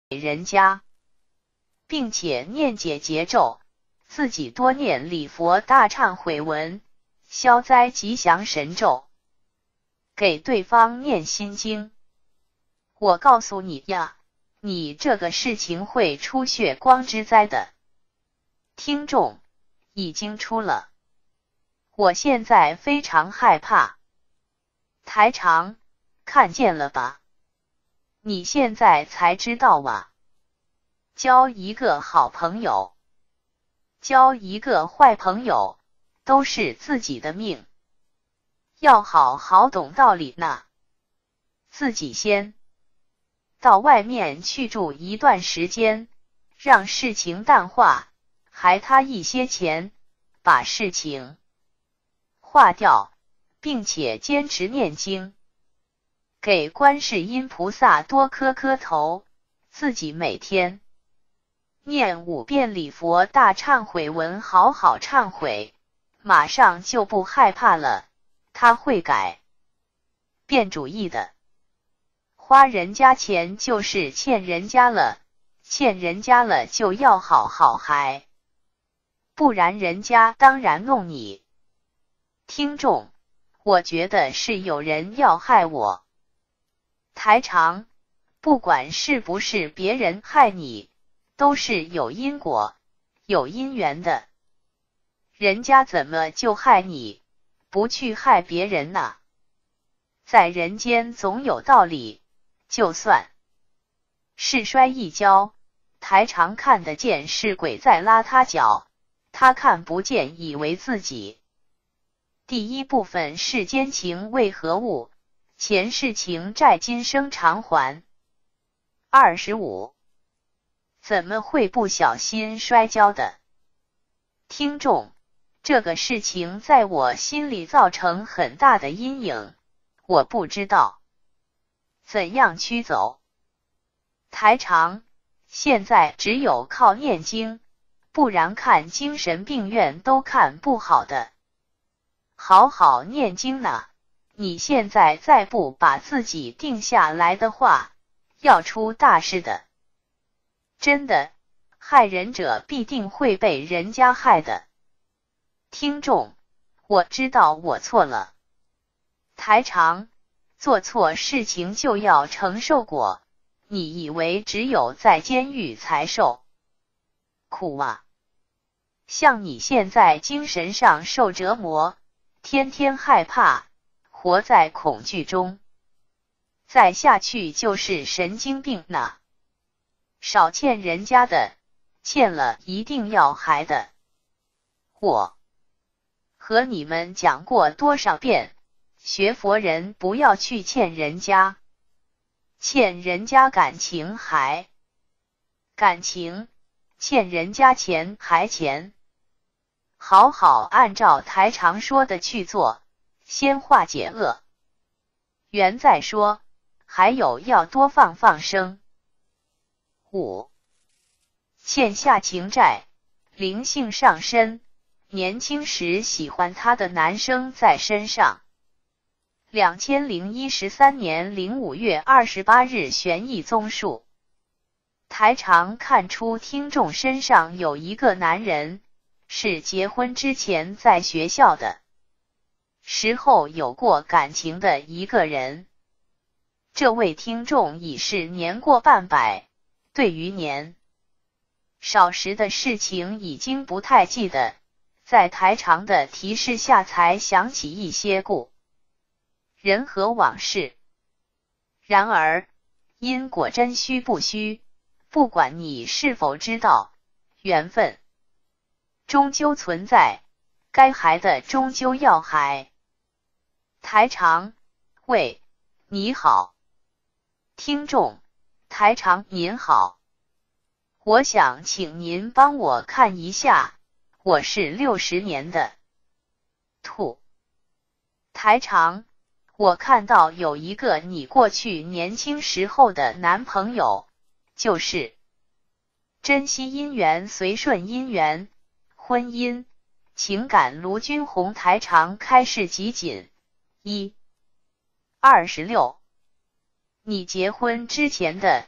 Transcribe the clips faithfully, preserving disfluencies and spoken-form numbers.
人家，并且念解结咒，自己多念礼佛大忏悔文、消灾吉祥神咒，给对方念心经。我告诉你呀，你这个事情会出血光之灾的。听众，已经出了。我现在非常害怕。台长，看见了吧？你现在才知道啊。交一个好朋友，交一个坏朋友，都是自己的命。要好好懂道理呢。自己先到外面去住一段时间，让事情淡化，还他一些钱，把事情化掉，并且坚持念经，给观世音菩萨多磕磕头，自己每天念五遍礼佛大忏悔文，好好忏悔，马上就不害怕了，他会改变主意的。花人家钱就是欠人家了，欠人家了就要好好还，不然人家当然弄你。听众，我觉得是有人要害我。台长，不管是不是别人害你，都是有因果、有因缘的。人家怎么就害你，不去害别人呢？在人间总有道理，就算是摔一跤，台长看得见是鬼在拉他脚，他看不见，以为自己。第一部分世间情为何物？前世情债今生偿还。二十五，怎么会不小心摔跤的？听众，这个事情在我心里造成很大的阴影，我不知道怎样驱走。台长，现在只有靠念经，不然看精神病院都看不好的。好好念经呢，你现在再不把自己定下来的话，要出大事的。真的，害人者必定会被人家害的。听众，我知道我错了。台长，做错事情就要承受果，你以为只有在监狱才受苦啊？像你现在精神上受折磨，天天害怕，活在恐惧中，再下去就是神经病呢。少欠人家的，欠了一定要还的。我和你们讲过多少遍，学佛人不要去欠人家，欠人家感情还感情，欠人家钱还钱。好好按照台长说的去做，先化解恶缘再说，还有要多放放生。五，欠下情债，灵性上身，年轻时喜欢他的男生在身上。两千零一十三年零五月二十八日悬疑综述。台长看出听众身上有一个男人，是结婚之前在学校的时候有过感情的一个人。这位听众已是年过半百，对于年少时的事情已经不太记得，在台长的提示下才想起一些故人和往事。然而因果真虚不虚，不管你是否知道，缘分终究存在，该还的终究要还。台长，喂，你好。听众，台长您好，我想请您帮我看一下，我是六十年的兔。台长，我看到有一个你过去年轻时候的男朋友，就是珍惜姻缘随顺姻缘，婚姻情感卢军红台长开示集锦一二十六。你结婚之前的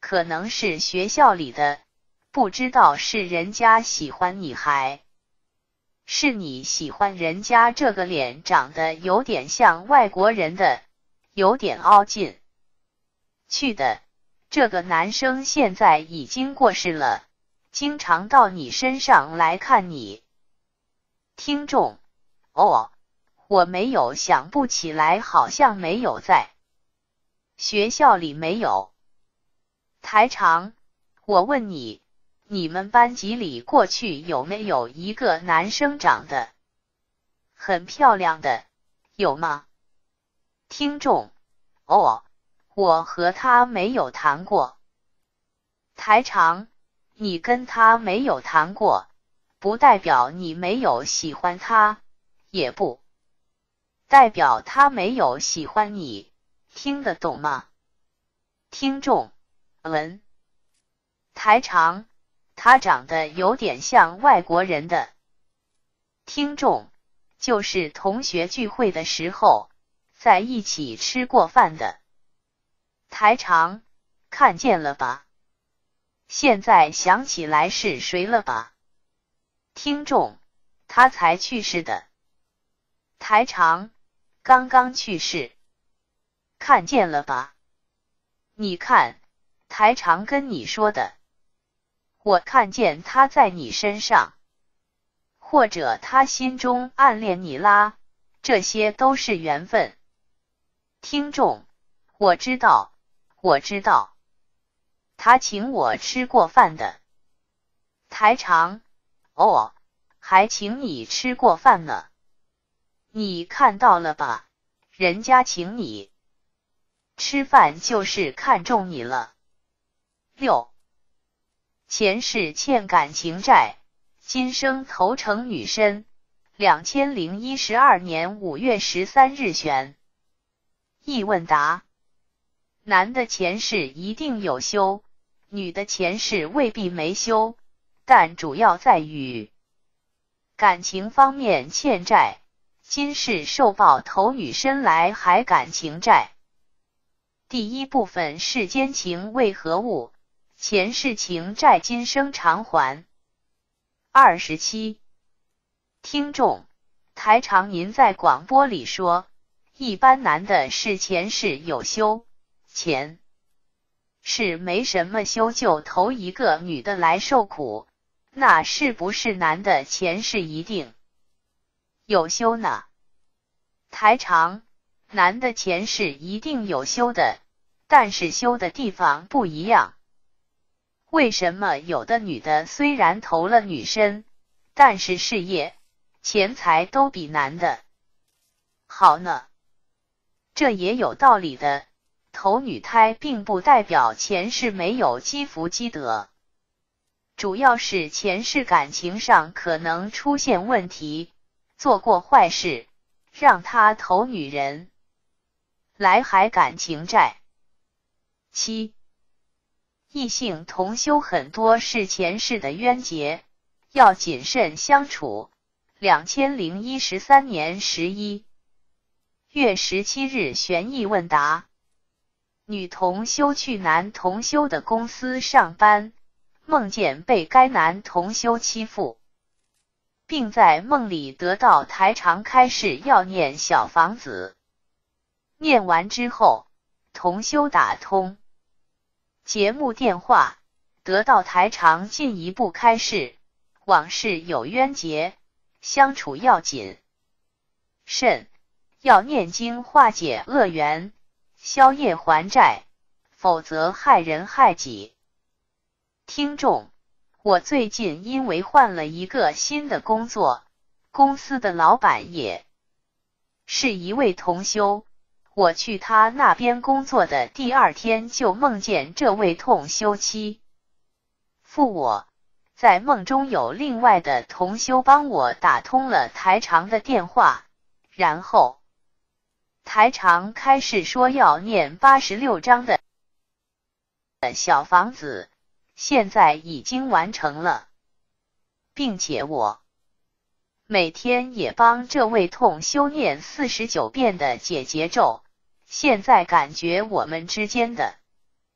可能是学校里的，不知道是人家喜欢你还是你喜欢人家这个脸长得有点像外国人的，有点凹进去的。这个男生现在已经过世了，经常到你身上来看你。听众：哦，我没有，想不起来，好像没有，在学校里没有。台长：我问你，你们班级里过去有没有一个男生长得很漂亮的，有吗？听众：哦，我和他没有谈过。台长：你跟他没有谈过，不代表你没有喜欢他，也不代表他没有喜欢你，听得懂吗？听众：嗯。台长：他长得有点像外国人的。听众：就是同学聚会的时候在一起吃过饭的。台长：看见了吧？现在想起来是谁了吧？听众：他才去世的。台长：刚刚去世。看见了吧？你看，台长跟你说的。我看见他在你身上，或者他心中暗恋你啦，这些都是缘分。听众：我知道，我知道。他请我吃过饭的。台长：哦，还请你吃过饭呢。你看到了吧？人家请你吃饭就是看中你了。六，前世欠感情债，今生投成女身。两千零一十二年五月十三日选。译问答：男的前世一定有修，女的前世未必没修，但主要在于感情方面欠债，今世受报投女身来还感情债。第一部分，世间情为何物？前世情债今生偿还。二十七。听众：台长您在广播里说，一般男的是前世有修，前世没什么修就投一个女的来受苦，那是不是男的前世一定有修呢？台长：男的前世一定有修的，但是修的地方不一样。为什么有的女的虽然投了女身，但是事业、钱财都比男的好呢？这也有道理的，投女胎并不代表前世没有积福积德，主要是前世感情上可能出现问题，做过坏事，让他投女人来还感情债。七，异性同修很多是前世的冤结，要谨慎相处。两千零一十三年十一月十七日悬疑问答：女同修去男同修的公司上班，梦见被该男同修欺负，并在梦里得到台长开示要念小房子。念完之后，同修打通节目电话，得到台长进一步开示，往事有冤结，相处要谨慎，要念经化解恶缘，消业还债，否则害人害己。听众：我最近因为换了一个新的工作，公司的老板也是一位同修，我去他那边工作的第二天就梦见这位同修妻负我，在梦中有另外的同修帮我打通了台长的电话，然后台长开始说要念八十六章的小房子，现在已经完成了，并且我每天也帮这位同修念四十九遍的解结咒，现在感觉我们之间的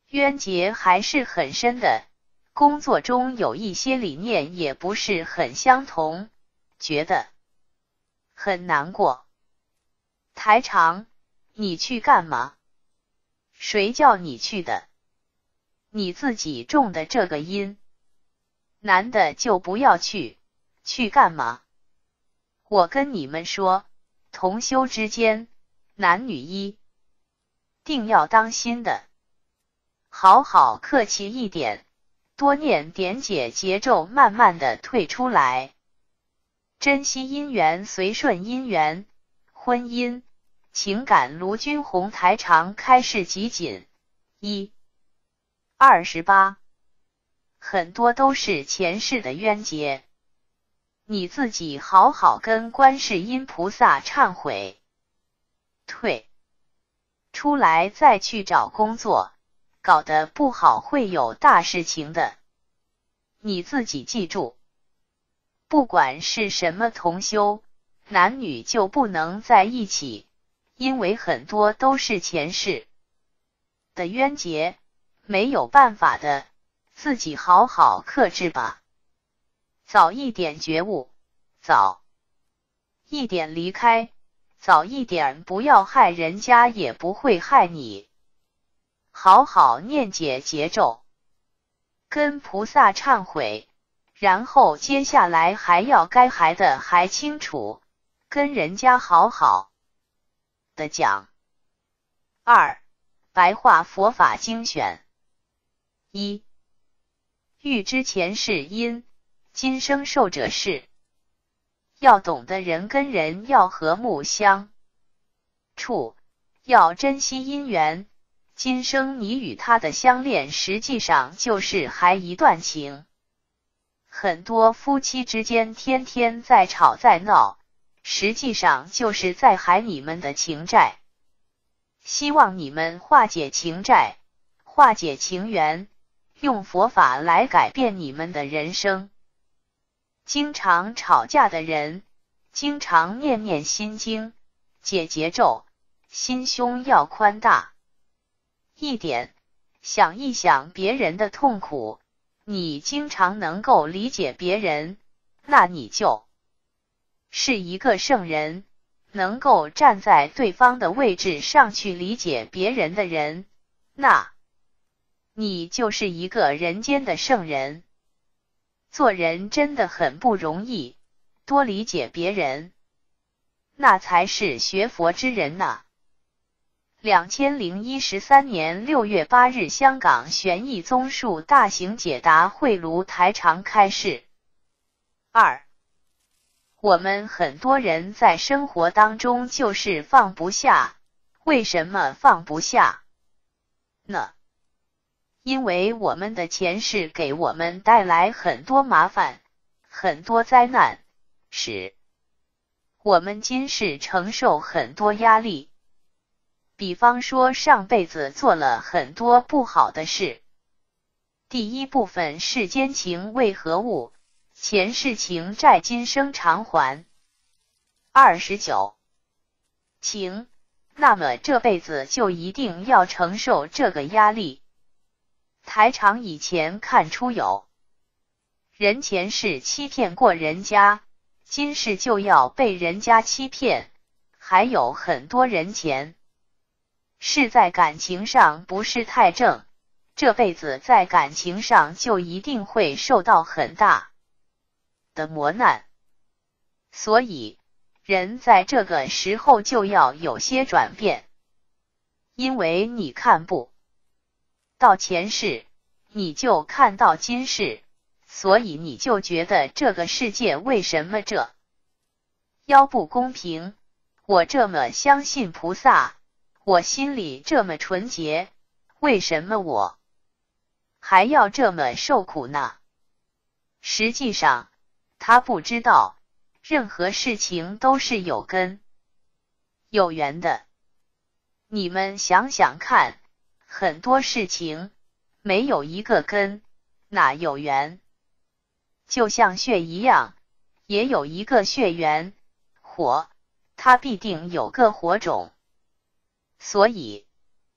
冤结还是很深的，工作中有一些理念也不是很相同，觉得很难过。台长，你去干嘛？谁叫你去的？你自己种的这个因。男的就不要去，去干嘛？我跟你们说，同修之间，男女一定要当心的，好好客气一点，多念点解节奏，慢慢的退出来。珍惜姻缘，随顺姻缘，婚姻情感。卢军红台长开示集锦一二十八，很多都是前世的冤结，你自己好好跟观世音菩萨忏悔，退出来再去找工作，搞得不好会有大事情的。你自己记住，不管是什么同修，男女就不能在一起，因为很多都是前世的冤结，没有办法的，自己好好克制吧。早一点觉悟，早一点离开，早一点不要害人家，也不会害你。好好念解结咒，跟菩萨忏悔，然后接下来还要该还的还清楚，跟人家好好的讲。二、白话佛法精选。一、欲知前世因，今生受者是。要懂得人跟人要和睦相处，要珍惜姻缘。今生你与他的相恋，实际上就是还一段情。很多夫妻之间天天在吵在闹，实际上就是在还你们的情债。希望你们化解情债，化解情缘，用佛法来改变你们的人生。经常吵架的人，经常念念心经，解结咒，心胸要宽大一点，想一想别人的痛苦，你经常能够理解别人，那你就是一个圣人，能够站在对方的位置上去理解别人的人，那你就是一个人间的圣人。做人真的很不容易，多理解别人，那才是学佛之人呐。两千零一十三年六月八日，香港玄义综述大型解答会卢台长开示。二、我们很多人在生活当中就是放不下，为什么放不下呢？因为我们的前世给我们带来很多麻烦，很多灾难，使我们今世承受很多压力。比方说上辈子做了很多不好的事。第一部分，世间情为何物？前世情债今生偿还。二十九、情，那么这辈子就一定要承受这个压力。台长以前看出有人前世欺骗过人家，今世就要被人家欺骗，还有很多人前是在感情上不是太正，这辈子在感情上就一定会受到很大的磨难。所以人在这个时候就要有些转变，因为你看不到前世，你就看到今世，所以你就觉得这个世界为什么这样不公平？我这么相信菩萨，我心里这么纯洁，为什么我还要这么受苦呢？实际上，他不知道，任何事情都是有根有缘的。你们想想看，很多事情没有一个根，哪有缘？就像血一样，也有一个血缘，火，它必定有个火种。所以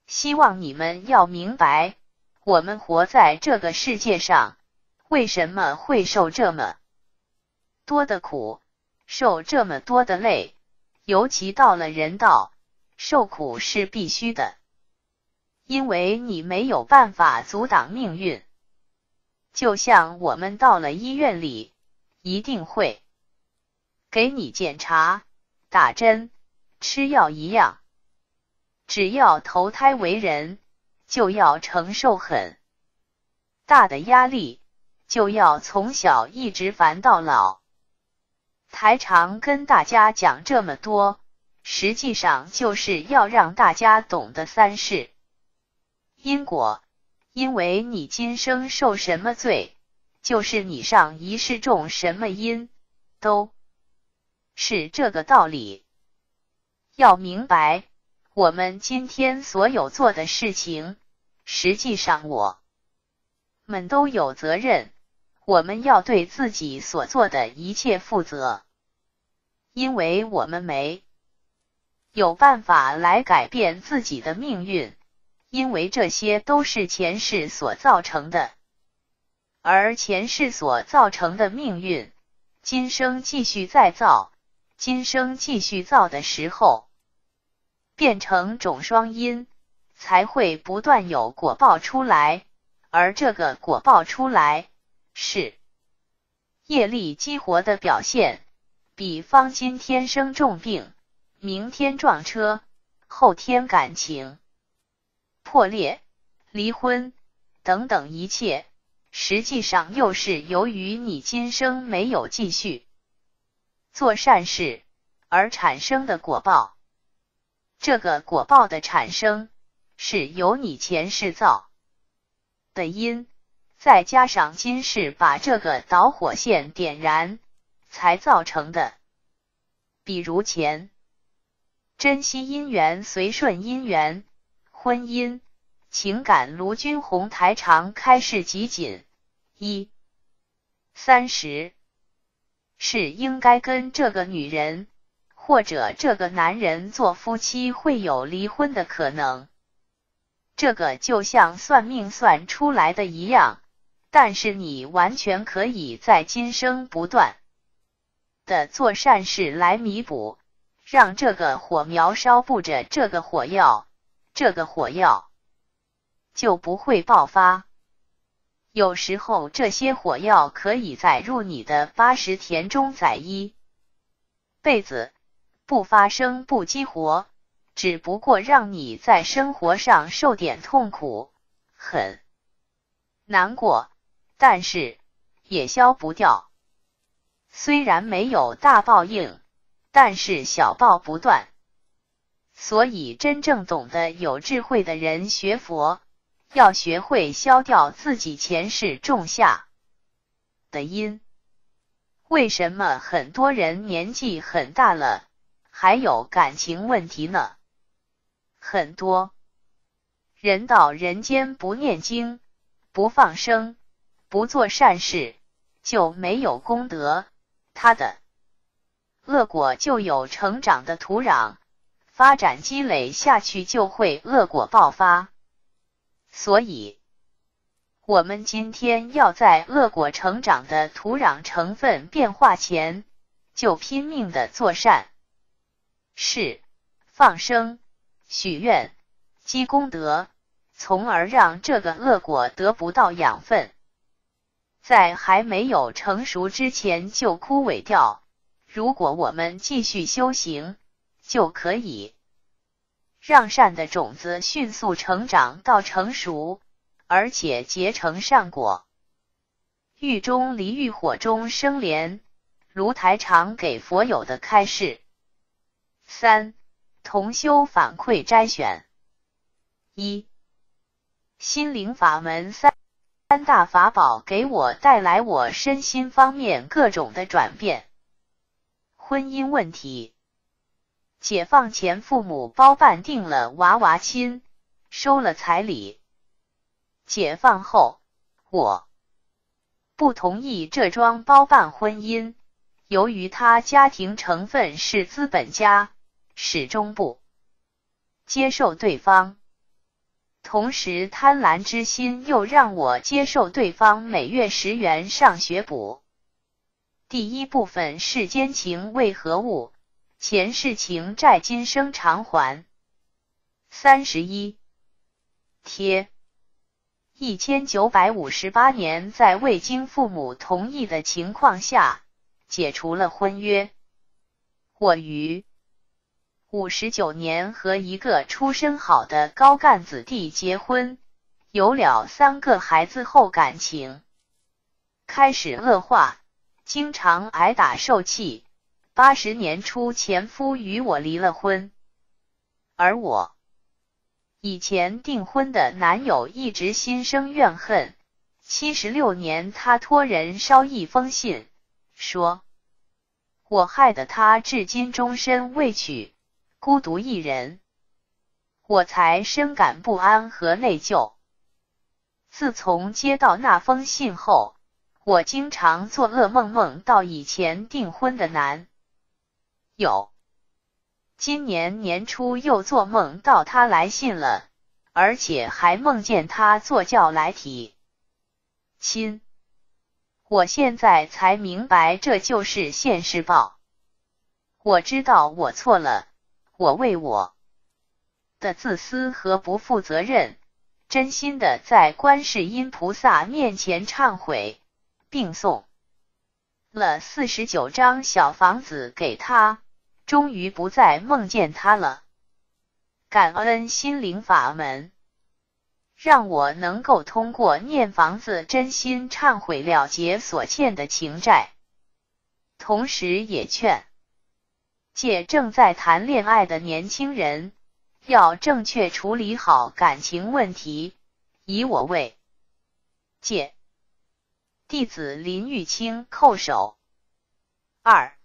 希望你们要明白，我们活在这个世界上，为什么会受这么多的苦，受这么多的累，尤其到了人道，受苦是必须的，因为你没有办法阻挡命运。就像我们到了医院里，一定会给你检查、打针、吃药一样。只要投胎为人，就要承受很大的压力，就要从小一直烦到老。台长跟大家讲这么多，实际上就是要让大家懂得三世因果，因为你今生受什么罪，就是你上一世种什么因，都是这个道理。要明白，我们今天所有做的事情，实际上我们都有责任，我们要对自己所做的一切负责，因为我们没有办法来改变自己的命运，因为这些都是前世所造成的，而前世所造成的命运，今生继续再造，今生继续造的时候，变成种双因，才会不断有果报出来，而这个果报出来，是业力激活的表现。比方今天生重病，明天撞车，后天感情破裂、离婚等等一切，实际上又是由于你今生没有继续做善事而产生的果报。这个果报的产生，是由你前世造的因，再加上今世把这个导火线点燃，才造成的。比如前珍惜姻缘随顺姻缘，婚姻情感卢军红台长开示集锦一三十，是应该跟这个女人或者这个男人做夫妻，会有离婚的可能。这个就像算命算出来的一样，但是你完全可以在今生不断的做善事来弥补，让这个火苗烧不着这个火药，这个火药就不会爆发。有时候这些火药可以载入你的八十田中载一辈子，不发生不激活，只不过让你在生活上受点痛苦，很难过，但是也消不掉。虽然没有大报应，但是小报不断。所以真正懂得有智慧的人学佛，要学会消掉自己前世种下的因。为什么很多人年纪很大了，还有感情问题呢？很多人到人间不念经、不放生、不做善事，就没有功德，他的恶果就有成长的土壤，发展积累下去就会恶果爆发。所以我们今天要在恶果成长的土壤成分变化前，就拼命的做善事、放生、许愿、积功德，从而让这个恶果得不到养分，在还没有成熟之前就枯萎掉。如果我们继续修行，就可以让善的种子迅速成长到成熟，而且结成善果。狱中离狱，火中生莲，卢台长给佛友的开示。三、同修反馈摘选。一、心灵法门三三大法宝给我带来我身心方面各种的转变。婚姻问题。解放前父母包办定了娃娃亲，收了彩礼。解放后，我不同意这桩包办婚姻，由于他家庭成分是资本家，始终不接受对方同时贪婪之心又让我接受对方每月十元上学补。第一部分世间情为何物？前世情债今生偿还。三十一贴一千九百五十八年，在未经父母同意的情况下，解除了婚约。我于五十九年和一个出身好的高干子弟结婚，有了三个孩子后，感情开始恶化，经常挨打受气。八十年初，前夫与我离了婚，而我以前订婚的男友一直心生怨恨。七十六年，他托人捎一封信，说我害得他至今终身未娶，孤独一人，我才深感不安和内疚。自从接到那封信后，我经常做噩梦，梦到以前订婚的男友。今年年初又做梦到他来信了，而且还梦见他坐轿来提亲。我现在才明白，这就是现世报。我知道我错了，我为我的自私和不负责任，真心的在观世音菩萨面前忏悔，并送了四十九张小房子给他，终于不再梦见他了。感恩心灵法门，让我能够通过念房子真心忏悔，了结所欠的情债。同时也劝借正在谈恋爱的年轻人，要正确处理好感情问题，以我为戒。弟子林玉清叩首。二